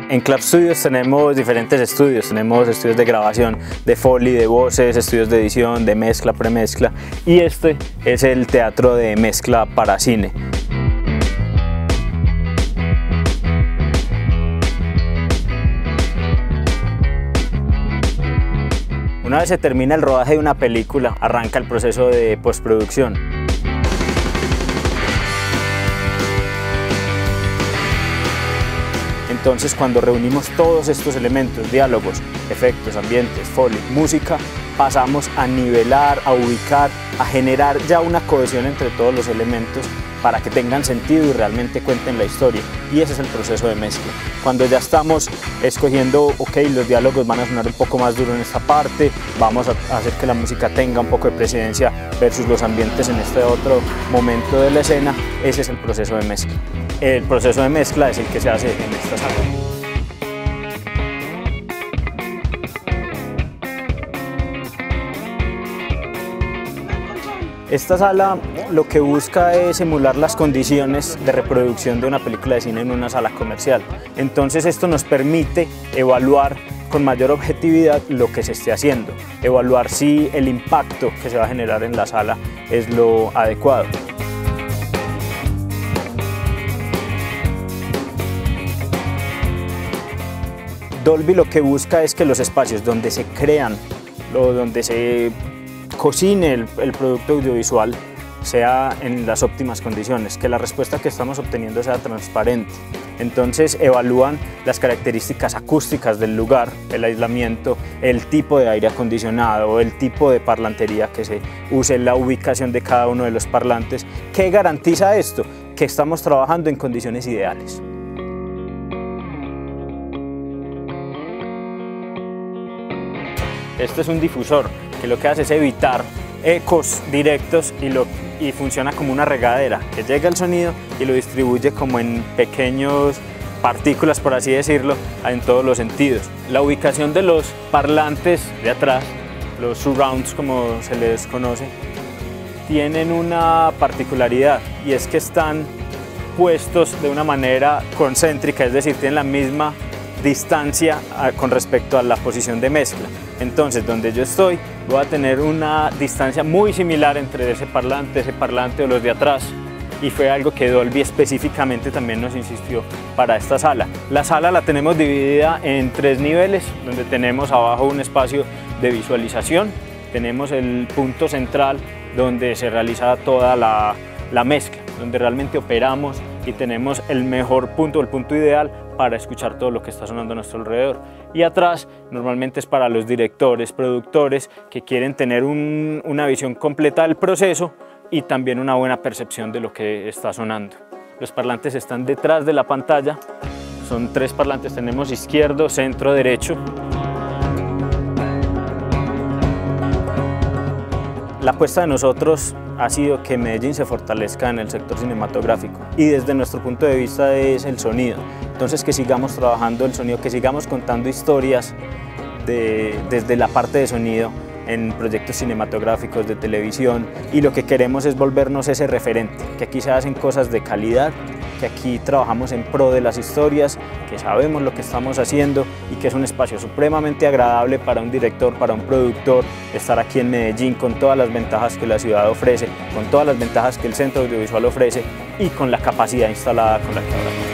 En Clap Studios tenemos diferentes estudios, tenemos estudios de grabación, de Foley, de voces, estudios de edición, de mezcla, premezcla, y este es el teatro de mezcla para cine. Una vez se termina el rodaje de una película, arranca el proceso de postproducción. Entonces, cuando reunimos todos estos elementos, diálogos, efectos, ambientes, foley, música, pasamos a nivelar, a ubicar, a generar ya una cohesión entre todos los elementos para que tengan sentido y realmente cuenten la historia. Y ese es el proceso de mezcla. Cuando ya estamos escogiendo, ok, los diálogos van a sonar un poco más duro en esta parte, vamos a hacer que la música tenga un poco de precedencia versus los ambientes en este otro momento de la escena, ese es el proceso de mezcla. El proceso de mezcla es el que se hace en esta sala. Esta sala lo que busca es emular las condiciones de reproducción de una película de cine en una sala comercial. Entonces esto nos permite evaluar con mayor objetividad lo que se esté haciendo, evaluar si el impacto que se va a generar en la sala es lo adecuado. Dolby lo que busca es que los espacios donde se crean o donde se cocine el producto audiovisual sea en las óptimas condiciones, que la respuesta que estamos obteniendo sea transparente. Entonces evalúan las características acústicas del lugar, el aislamiento, el tipo de aire acondicionado, el tipo de parlantería que se use, la ubicación de cada uno de los parlantes. ¿Qué garantiza esto? Que estamos trabajando en condiciones ideales. Este es un difusor que lo que hace es evitar ecos directos y funciona como una regadera que llega el sonido y lo distribuye como en pequeñas partículas, por así decirlo, en todos los sentidos. La ubicación de los parlantes de atrás, los surrounds como se les conoce, tienen una particularidad y es que están puestos de una manera concéntrica, es decir, tienen la misma distancia con respecto a la posición de mezcla. Entonces, donde yo estoy, voy a tener una distancia muy similar entre ese parlante o los de atrás, y fue algo que Dolby específicamente también nos insistió para esta sala. La sala la tenemos dividida en 3 niveles, donde tenemos abajo un espacio de visualización, tenemos el punto central donde se realiza toda la mezcla, donde realmente operamos y tenemos el mejor punto, el punto ideal para escuchar todo lo que está sonando a nuestro alrededor. Y atrás normalmente es para los directores, productores que quieren tener una visión completa del proceso y también una buena percepción de lo que está sonando. Los parlantes están detrás de la pantalla, son 3 parlantes, tenemos izquierdo, centro, derecho. La apuesta de nosotros ha sido que Medellín se fortalezca en el sector cinematográfico y desde nuestro punto de vista es el sonido. Entonces que sigamos trabajando el sonido, que sigamos contando historias desde la parte de sonido en proyectos cinematográficos, de televisión, y lo que queremos es volvernos ese referente, que aquí se hacen cosas de calidad, que aquí trabajamos en pro de las historias, que sabemos lo que estamos haciendo y que es un espacio supremamente agradable para un director, para un productor, estar aquí en Medellín con todas las ventajas que la ciudad ofrece, con todas las ventajas que el centro audiovisual ofrece y con la capacidad instalada con la que ahora